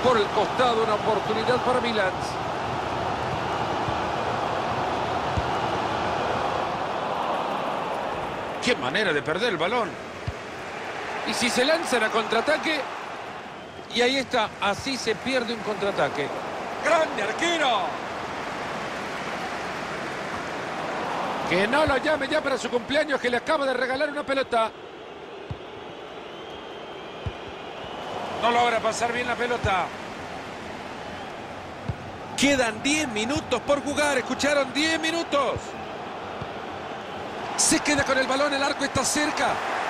Por el costado, una oportunidad para Milan. Qué manera de perder el balón. Y si se lanzan a contraataque, y ahí está, así se pierde un contraataque. ¡Grande arquero! Que no lo llame ya para su cumpleaños, que le acaba de regalar una pelota. No logra pasar bien la pelota. Quedan 10 minutos por jugar, ¿escucharon? 10 minutos. Se queda con el balón, el arco está cerca.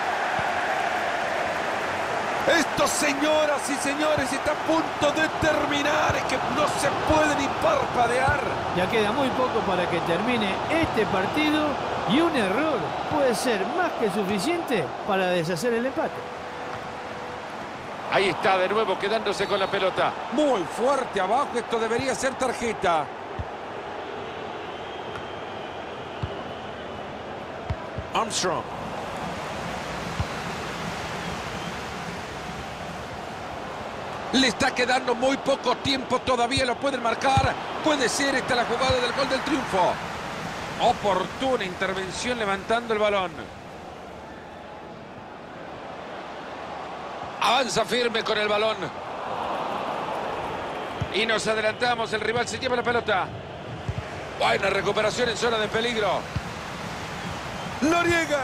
Esto, señoras y señores, está a punto de terminar. Es que no se puede ni parpadear. Ya queda muy poco para que termine este partido y un error puede ser más que suficiente para deshacer el empate. Ahí está de nuevo quedándose con la pelota. Muy fuerte abajo, esto debería ser tarjeta. Armstrong. Le está quedando muy poco tiempo, todavía lo pueden marcar. Puede ser esta la jugada del gol del triunfo. Oportuna intervención levantando el balón. Avanza firme con el balón. Y nos adelantamos, el rival se lleva la pelota. Buena recuperación en zona de peligro. Noriega.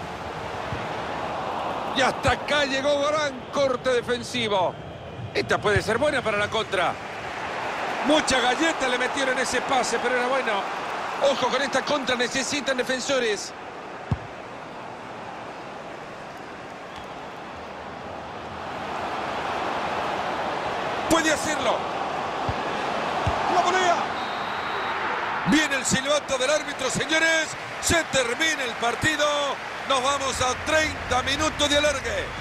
Y hasta acá llegó, gran corte defensivo. Esta puede ser buena para la contra. Mucha galleta le metieron ese pase, pero era bueno. Ojo con esta contra, necesitan defensores. Puede hacerlo. La volea. Viene el silbato del árbitro, señores. Se termina el partido. Nos vamos a 30 minutos de alargue.